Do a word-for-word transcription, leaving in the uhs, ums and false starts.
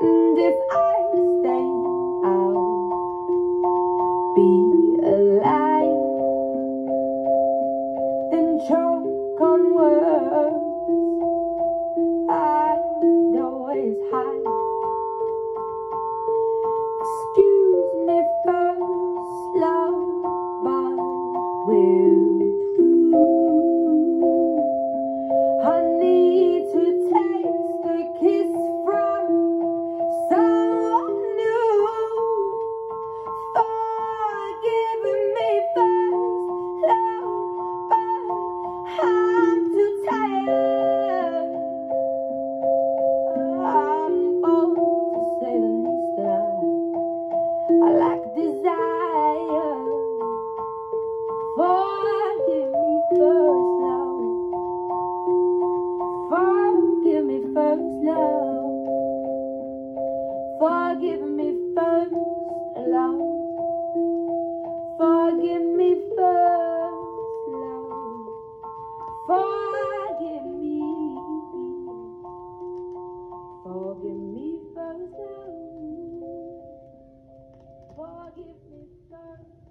And if I stay, I'll be alive. Then choke on words I'd always hide. Excuse me first, love, but we're through. I need to taste a kiss from someone new. Forgiving me first, love, but I'm too tired. I'm bold to say the least that I I lack desire. Forgive me first, love. Forgive me first, love. Forgive me first, love. Forgive me first, love. Forgive me. Forgive me first, love. Forgive me first.